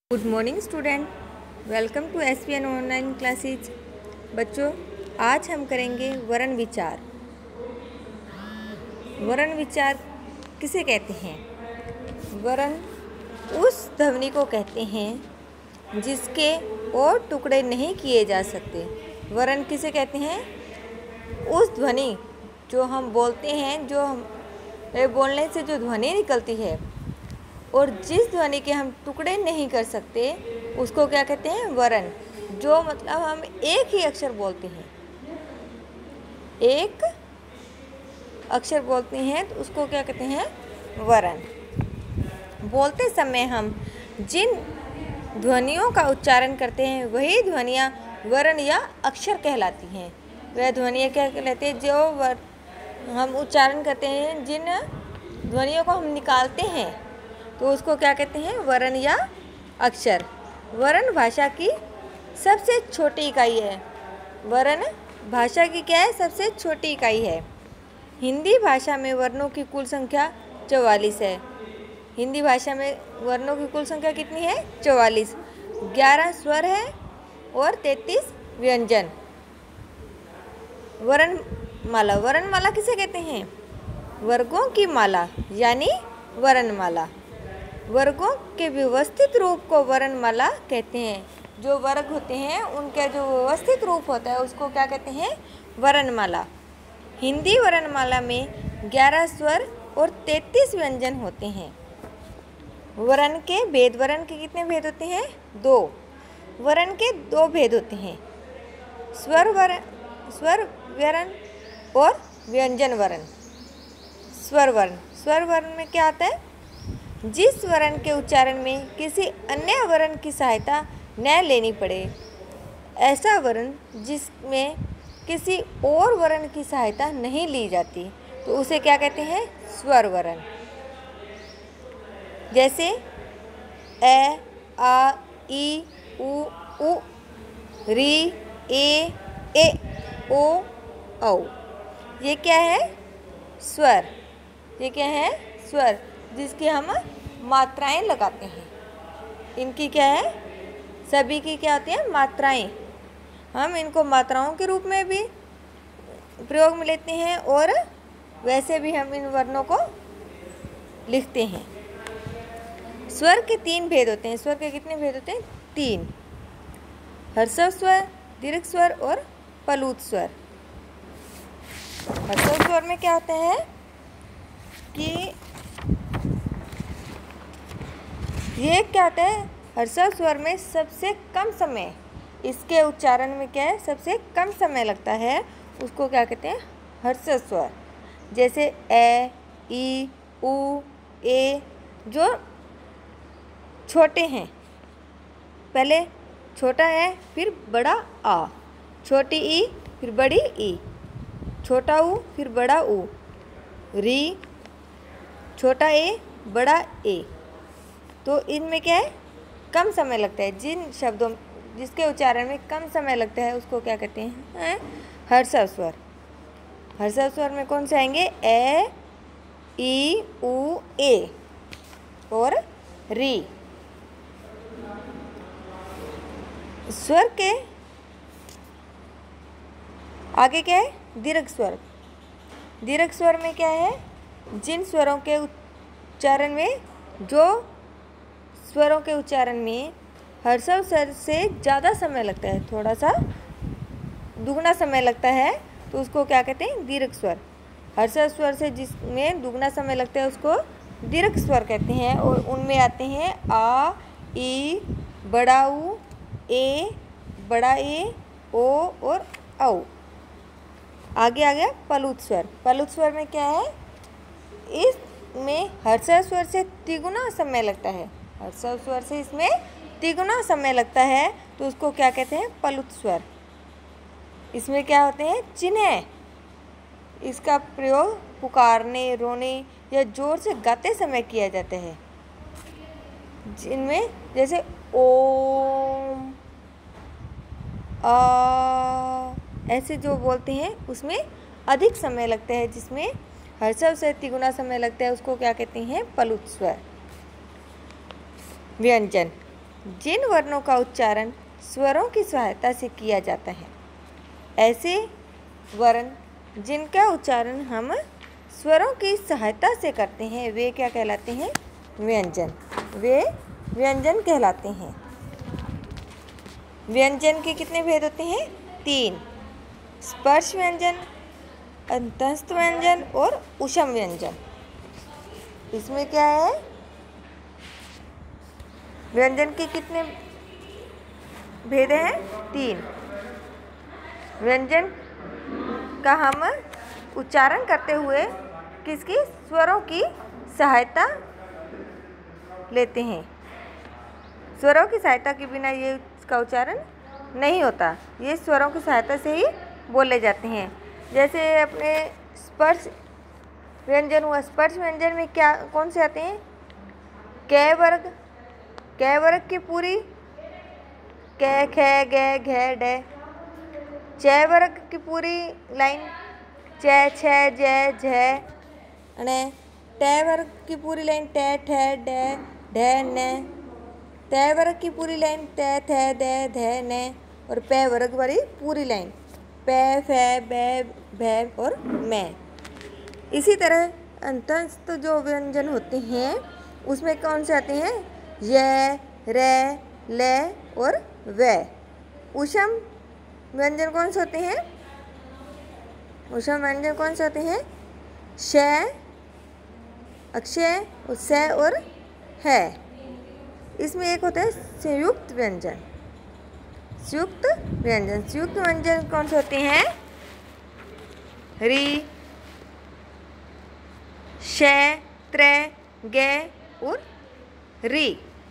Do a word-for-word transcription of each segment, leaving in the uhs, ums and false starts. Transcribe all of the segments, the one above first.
Good morning student, welcome to S P N online classes. बच्चों, आज हम करेंगे वर्ण विचार। वर्ण विचार किसे कहते हैं? वर्ण उस ध्वनि को कहते हैं जिसके और टुकड़े नहीं किए जा सकते। वर्ण किसे कहते हैं? उस ध्वनि जो हम बोलते हैं, जो हम बोलने से जो ध्वनि निकलती है और जिस ध्वनि के हम टुकड़े नहीं कर सकते उसको क्या कहते हैं? वर्ण। जो मतलब हम एक ही अक्षर बोलते हैं, एक अक्षर बोलते हैं तो उसको क्या कहते हैं? वर्ण। बोलते समय हम जिन ध्वनियों का उच्चारण करते हैं वही ध्वनियाँ वर्ण या अक्षर कहलाती हैं। वह ध्वनियाँ क्या कहलाती हैं? जो वर्ण हम उच्चारण करते हैं, जिन ध्वनियों को हम निकालते हैं तो उसको क्या कहते हैं? वर्ण या अक्षर। वर्ण भाषा की सबसे छोटी इकाई है। वर्ण भाषा की क्या है? सबसे छोटी इकाई है। हिंदी भाषा में वर्णों की कुल संख्या चौवालीस है। हिंदी भाषा में वर्णों की कुल संख्या कितनी है? चौवालीस। ग्यारह स्वर है और तैंतीस व्यंजन। वर्णमाला। वर्णमाला किसे कहते हैं? वर्गों की माला यानी वर्णमाला। वर्गों के व्यवस्थित रूप को वर्णमाला कहते हैं। जो वर्ग होते हैं उनका जो व्यवस्थित रूप होता है उसको क्या कहते हैं? वर्णमाला। हिंदी वर्णमाला में ग्यारह स्वर और तैंतीस व्यंजन होते हैं। वर्ण के भेद। वर्ण के कितने भेद होते हैं? दो। वर्ण के दो भेद होते हैं, स्वर वर्ण, स्वर वर्ण और व्यंजन वर्ण। स्वर वर्ण। स्वर वर्ण में क्या आता है? जिस वर्ण के उच्चारण में किसी अन्य वर्ण की सहायता न लेनी पड़े, ऐसा वर्ण जिसमें किसी और वर्ण की सहायता नहीं ली जाती तो उसे क्या कहते हैं? स्वर वर्ण। जैसे ए, आ, ई, उ, उ, री, ए, ए, ओ, औ। ये क्या है? स्वर। ये क्या है? स्वर, जिसकी हम मात्राएं लगाते हैं। इनकी क्या है? सभी की क्या होती है? मात्राएं। हम इनको मात्राओं के रूप में भी प्रयोग में लेते हैं और वैसे भी हम इन वर्णों को लिखते हैं। स्वर के तीन भेद होते हैं। स्वर के कितने भेद होते हैं? तीन। ह्रस्व स्वर, दीर्घ स्वर और प्लुत स्वर। ह्रस्व स्वर में क्या होता है कि ये क्या होता है? ह्रस्व स्वर में सबसे कम समय, इसके उच्चारण में क्या है? सबसे कम समय लगता है, उसको क्या कहते हैं? ह्रस्व स्वर। जैसे ए, ई, उ, ए, जो छोटे हैं, पहले छोटा है फिर बड़ा आ, छोटी ई फिर बड़ी ई, छोटा उ फिर बड़ा उ, री, छोटा ए बड़ा ए। तो इनमें क्या है? कम समय लगता है। जिन शब्दों जिसके उच्चारण में कम समय लगता है उसको क्या कहते हैं? ह्रस्व स्वर। ह्रस्व स्वर में कौन से आएंगे? ए, ई, उ, ए और री। स्वर के आगे क्या है? दीर्घ स्वर। दीर्घ स्वर में क्या है? जिन स्वरों के उच्चारण में जो स्वरों के उच्चारण में ह्रस्व स्वर से ज़्यादा समय लगता है, थोड़ा सा दुगना समय लगता है, तो उसको क्या कहते हैं? दीर्घ स्वर। ह्रस्व स्वर से जिसमें दुगना समय लगता है उसको दीर्घ स्वर कहते हैं। और उनमें आते हैं आ, ई, बड़ा उ, ए, बड़ा ए, ओ और औ। आगे आ गया प्लुत स्वर। प्लुत स्वर में क्या है? इसमें ह्रस्व स्वर से तिगुना समय लगता है। ह्रस्व स्वर से इसमें तिगुना समय लगता है तो उसको क्या कहते हैं? प्लुत स्वर। इसमें क्या होते हैं? चिन्ह। इसका प्रयोग पुकारने, रोने या जोर से गाते समय किया जाता है। जिनमें जैसे ओम, आ, ऐसे जो बोलते हैं उसमें अधिक समय लगता है। जिसमें ह्रस्व से तिगुना समय लगता है उसको क्या कहते हैं? प्लुत स्वर। व्यंजन। जिन वर्णों का उच्चारण स्वरों की सहायता से किया जाता है। ऐसे वर्ण जिनका उच्चारण हम स्वरों की सहायता से करते हैं वे क्या कहलाते हैं? व्यंजन। वे व्यंजन कहलाते हैं। व्यंजन के कितने भेद होते हैं? तीन। स्पर्श व्यंजन, अंतस्थ व्यंजन और ऊष्म व्यंजन। इसमें क्या है? व्यंजन के कितने भेद हैं? तीन। व्यंजन का हम उच्चारण करते हुए किसकी? स्वरों की सहायता लेते हैं। स्वरों की सहायता के बिना ये इसका उच्चारण नहीं होता। ये स्वरों की सहायता से ही बोले जाते हैं। जैसे अपने स्पर्श व्यंजन हुआ। स्पर्श व्यंजन में क्या कौन से आते हैं? कै वर्ग, कै वर्ग की पूरी कै, खे, गे, घे, डे। चै वर्ग की पूरी लाइन चै, छे, जै, झै। અને टै वर्ग की पूरी लाइन टै, ठै, डै, ढै, नै। तै वर्ग की पूरी लाइन तै, थै, दै, धै, नै। और पै वर्ग वाली पूरी लाइन पै, फै, बै, भै और मै। इसी तरह अंतस्थ जो व्यंजन होते हैं उसमें कौन से आते हैं? य, रै, लै और वै। ऊष्म व्यंजन कौन से होते हैं? ऊष्म व्यंजन कौन से होते हैं? श, अक्षय, स और है। इसमें एक होता है संयुक्त व्यंजन। संयुक्त व्यंजन संयुक्त व्यंजन कौन से होते हैं? री, श, त्रै, गे और री।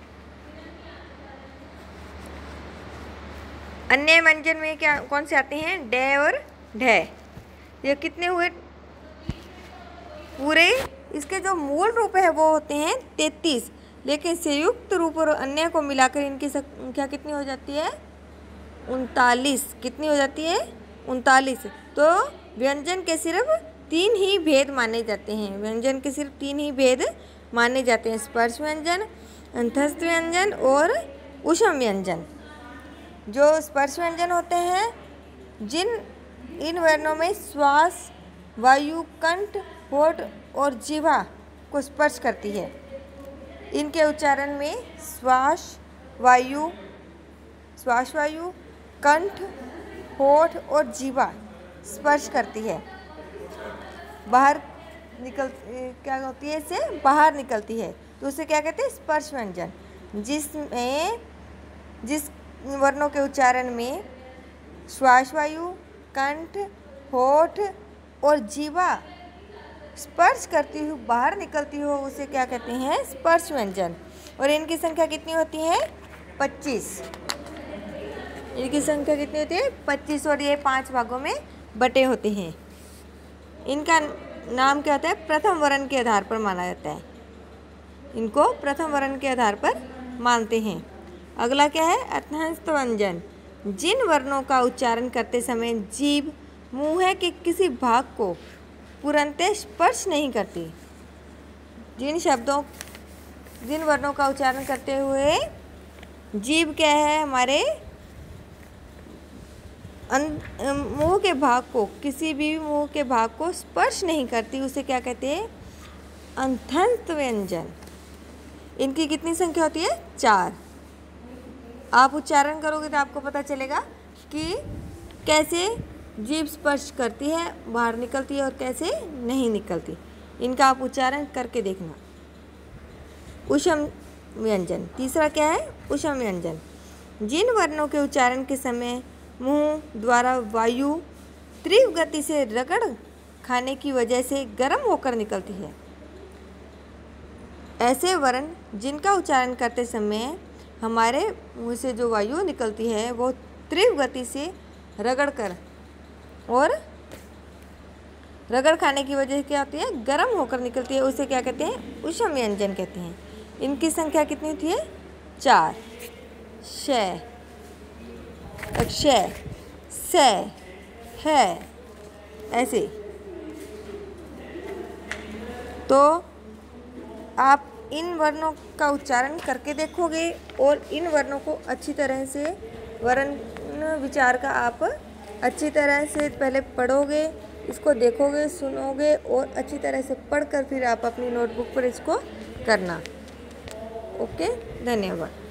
अन्य व्यंजन में क्या कौन से आते हैं? डे और ढे। ये कितने हुए पूरे? इसके जो मूल रूप है वो होते हैं तैंतीस, लेकिन संयुक्त रूप और अन्य को मिलाकर इनकी संख्या कितनी हो जाती है? उनतालीस। कितनी हो जाती है? उनतालीस। तो व्यंजन के सिर्फ तीन ही भेद माने जाते हैं। व्यंजन के सिर्फ तीन ही भेद माने जाते हैं। स्पर्श व्यंजन, अंतस्थ व्यंजन और ऊष्म व्यंजन। जो स्पर्श व्यंजन होते हैं, जिन इन वर्णों में श्वास, वायु, कंठ, होठ और जीवा को स्पर्श करती है। इनके उच्चारण में श्वास वायु श्वास वायु कंठ, होठ और जीवा स्पर्श करती है। बाहर निकल क्या होती है? इससे बाहर निकलती है, तो उसे क्या कहते हैं? स्पर्श व्यंजन। जिसमें जिस वर्णों के उच्चारण में श्वास वायु, कंठ, होठ और जीवा स्पर्श करती हुई बाहर निकलती हो उसे क्या कहते हैं? स्पर्श व्यंजन। और इनकी संख्या कितनी होती है? पच्चीस। इनकी संख्या कितनी होती है? पच्चीस। और ये पांच भागों में बटे होते हैं। इनका नाम क्या होता है? प्रथम वर्ण के आधार पर माना जाता है। इनको प्रथम वर्ण के आधार पर मानते हैं। अगला क्या है? अंतस्थ व्यंजन। जिन वर्णों का उच्चारण करते समय जीभ मुंह के किसी भाग को पूर्णतः स्पर्श नहीं करती। जिन शब्दों जिन वर्णों का उच्चारण करते हुए जीभ क्या है? हमारे मुंह के भाग को किसी भी मुंह के भाग को स्पर्श नहीं करती, उसे क्या कहते हैं? अंतस्थ व्यंजन। इनकी कितनी संख्या होती है? चार। आप उच्चारण करोगे तो आपको पता चलेगा कि कैसे जीभ स्पर्श करती है, बाहर निकलती है और कैसे नहीं निकलती। इनका आप उच्चारण करके देखना। ऊष्म व्यंजन। तीसरा क्या है? ऊष्म व्यंजन। जिन वर्णों के उच्चारण के समय मुंह द्वारा वायु तीव्र गति से रगड़ खाने की वजह से गर्म होकर निकलती है। ऐसे वर्ण जिनका उच्चारण करते समय हमारे मुंह से जो वायु निकलती है वो तीव्र गति से रगड़ कर और रगड़ खाने की वजह से क्या होती है? गर्म होकर निकलती है, उसे क्या कहते हैं? ऊष्म व्यंजन कहते हैं। इनकी संख्या कितनी होती है? चार। श, अक्षय, स, है, ऐसे। तो आप इन वर्णों का उच्चारण करके देखोगे और इन वर्णों को अच्छी तरह से वर्ण विचार का आप अच्छी तरह से पहले पढ़ोगे, इसको देखोगे, सुनोगे और अच्छी तरह से पढ़कर फिर आप अपनी नोटबुक पर इसको करना। ओके, धन्यवाद।